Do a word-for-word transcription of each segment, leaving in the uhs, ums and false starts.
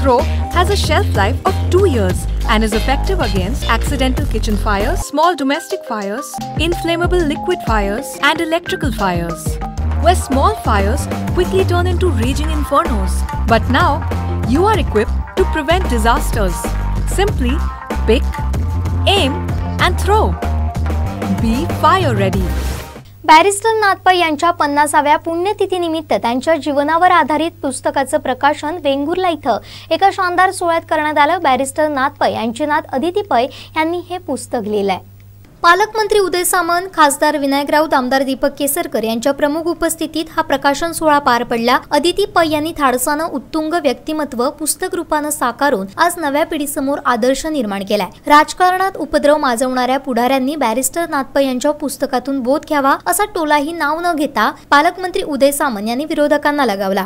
Throw has a shelf life of two years and is effective against accidental kitchen fires, small domestic fires, inflammable liquid fires, and electrical fires, where small fires quickly turn into raging infernos. But now, you are equipped to prevent disasters. Simply pick, aim, and throw. Be fire ready. Barrister Nath Pai यांच्या पन्नासाव्या पुण्यतिथीनिमित्त त्यांच्या जीवनावर आधारित पुस्तकाचं प्रकाशन वेंगुर्ला इथं एका शानदार सोहळ्यात करण्यात आलं। बॅरिस्टर नाथ पै यांचे नाथ अदिती पै यांनी हे पुस्तक लिहिलंय। पालकमंत्री उदय सामंत, खासदार विनायक राऊत, आमदार दीपक केसरकर यांच्या प्रमुख उपस्थितीत हा प्रकाशन सोहळा पार पडला। अदिती पै यांनी धाडसानं उत्तुंग व्यक्तिमत्व पुस्तक रूपानं साकारून आज नव्या पिढीसमोर आदर्श निर्माण केलाय। राजकारणात उपद्रव माजवणाऱ्या पुढाऱ्यांनी बॅरिस्टर नाथ पै यांच्या पुस्तकातून बोध घ्यावा असा टोलाही नाव न घेता पालकमंत्री उदय सामंत यांनी विरोधकांना लगावला।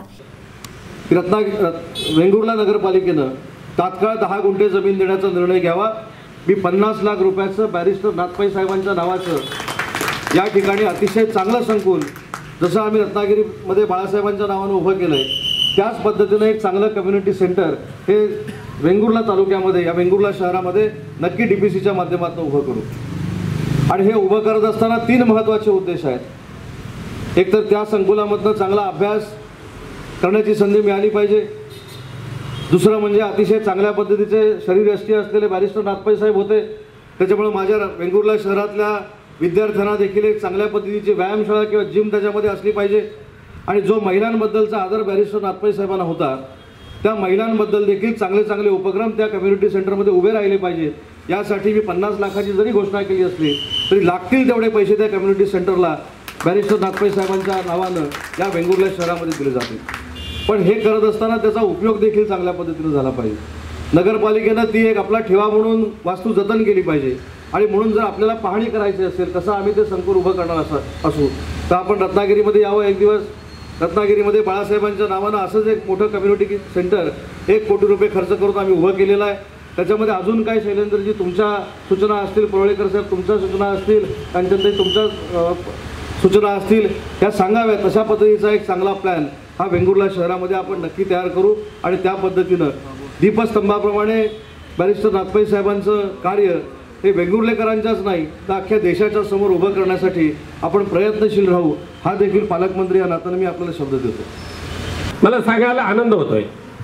रत्नागिरी वेंगुर्ला नगरपालिकेनं तात्काळ दहा गुंठे जमीन देण्याचा निर्णय घ्यावा। मी पन्नास लाख रुपयाचं बॅरिस्टर नाथ पै साहेबांच्या नावाचं या ठिकाणी अतिशय चांगलं संकुल, जसं आम्ही रत्नागिरीमध्ये बाळासाहेबांच्या नावानं उभं केलं आहे, त्याच पद्धतीनं एक चांगलं कम्युनिटी सेंटर हे वेंगुर्ला तालुक्यामध्ये, या वेंगुर्ला शहरामध्ये नक्की डी पी सीच्या माध्यमातून उभं करू। आणि हे उभं करत असताना तीन महत्त्वाचे उद्देश आहेत। एक तर त्या संकुलामधनं चांगला अभ्यास करण्याची संधी मिळाली पाहिजे। दुसरं म्हणजे अतिशय चांगल्या पद्धतीचे शरीरयष्टी असलेले बॅरिस्टर नाथ पै साहेब होते, त्याच्यामुळे माझ्या वेंगुर्ला शहरातल्या विद्यार्थ्यांना देखील एक चांगल्या पद्धतीची व्यायामशाळा किंवा जिम त्याच्यामध्ये असली पाहिजे। आणि जो महिलांबद्दलचा आदर बॅरिस्टर नाथ पै साहेबांना होता, त्या महिलांबद्दल देखील चांगले चांगले उपक्रम त्या कम्युनिटी सेंटरमध्ये उभे राहिले पाहिजेत। यासाठी मी पन्नास लाखाची जरी घोषणा केली असली तरी लागतील तेवढे पैसे त्या कम्युनिटी सेंटरला बॅरिस्टर नाथ पै साहेबांच्या नावानं या वेंगुर्ला शहरामध्ये दिले जातील। पण हे करत असताना त्याचा उपयोग देखील चांगल्या पद्धतीने झाला पाहिजे। नगरपालिकेनं ती एक आपला ठेवा म्हणून वास्तू जतन केली पाहिजे। आणि म्हणून जर आपल्याला पाहणी करायची असेल, कसं आम्ही ते संकुल उभं करणार असं असू तर आपण रत्नागिरीमध्ये यावं एक दिवस। रत्नागिरीमध्ये बाळासाहेबांच्या नावानं असंच एक मोठं कम्युनिटी सेंटर एक कोटी रुपये खर्च करून आम्ही उभं केलेलं आहे। त्याच्यामध्ये अजून काय शैलेंद्रजी तुमच्या सूचना असतील, परोळेकर साहेब तुमच्या सूचना असतील, त्यांच्यातही तुमच्या सूचना असतील त्या सांगाव्यात, तशा पद्धतीचा एक चांगला प्लॅन हा वेंगुर्ला शहरामध्ये आपण नक्की तयार करू। आणि त्या पद्धतीनं दीपस्तंभाप्रमाणे बॅरिस्टर नाथ पै साहेबांचं कार्य हे वेंगुर्लेकरांच्याच नाही तर अख्ख्या देशाच्या समोर उभं करण्यासाठी आपण प्रयत्नशील राहू, हा देखील पालकमंत्री या नात्यानं मी आपल्याला शब्द देतो। मला सांगायला आनंद होतोय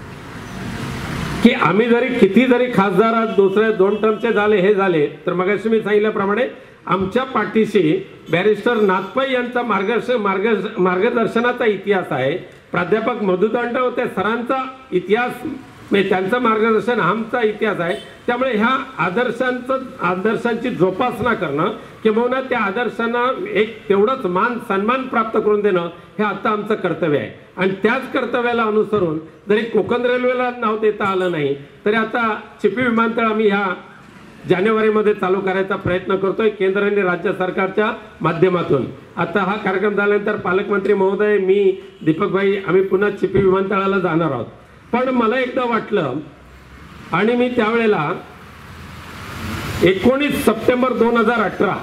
की आम्ही जरी किती जरी खासदार दुसरे दोन टर्मचे झाले हे झाले तर मगाशी मी सांगितल्याप्रमाणे आमच्या पाठीशी बॅरिस्टर नाथ पै यांचा मार्गदर्शन मार्ग मार्गदर्शनाचा इतिहास आहे। प्राध्यापक मधुदंड होते, सरांचा इतिहास म्हणजे त्यांचं मार्गदर्शन आमचा इतिहास आहे। त्यामुळे ह्या आदर्शांचं आदर्शांची जोपासना करणं किंवा त्या आदर्शांना एक तेवढंच मान सन्मान प्राप्त करून देणं हे आता आमचं कर्तव्य आहे। आणि त्याच कर्तव्याला अनुसरून जरी कोकण रेल्वेला नाव देता आलं नाही तरी आता चिपी विमानतळ आम्ही ह्या जानेवारीमध्ये चालू करायचा प्रयत्न करतोय केंद्र आणि राज्य सरकारच्या माध्यमातून। आता हा कार्यक्रम झाल्यानंतर पालकमंत्री महोदय, मी, दीपक भाई आम्ही पुन्हा चिपी विमानतळाला जाणार आहोत। पण मला एकदा वाटलं आणि मी त्यावेळेला एकोणीस सप्टेंबर दोन हजार अठरा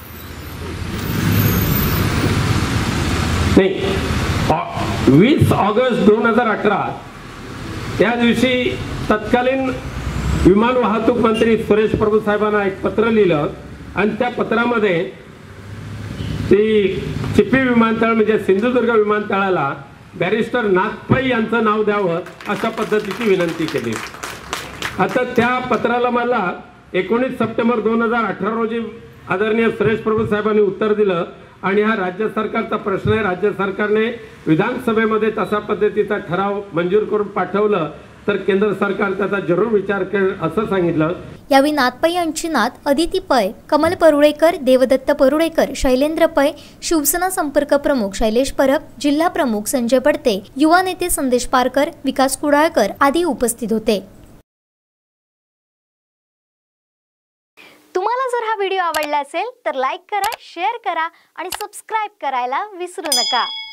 नाही वीस ऑगस्ट दोन हजार अठरा त्या दिवशी तत्कालीन विमान वाहतूक मंत्री सुरेश प्रभू साहेबांना एक पत्र लिहिलं आणि त्या पत्रामध्ये ती चिपी विमानतळ म्हणजे सिंधुदुर्ग विमानतळाला बॅरिस्टर नाथ पै यांचं नाव द्यावं अशा पद्धतीची विनंती केली। आता त्या पत्राला मला एकोणीस सप्टेंबर दोन हजार अठरा रोजी आदरणीय सुरेश प्रभू साहेबांनी उत्तर दिलं आणि हा राज्य सरकारचा प्रश्न आहे। राज्य सरकारने विधानसभेमध्ये तशा पद्धतीचा ठराव मंजूर करून पाठवलं तर केंद्र सरकार त्याचा जरूर विचार करेल असं सांगितलं। यावेळी नाथ पै यांची नात अदिती पै, कमल परुळेकर, देवदत्त परुळेकर, शैलेंद्र पै, शिवसेना संपर्क प्रमुख शैलेश परब, जिल्हा प्रमुख संजय पडते, युवा नेते संदेश पारकर, विकास कुडाळकर आदी उपस्थित होते। तुम्हाला जर हा व्हिडिओ आवडला असेल तर लाईक करा, शेअर करा आणि सबस्क्राइब करायला विसरू नका।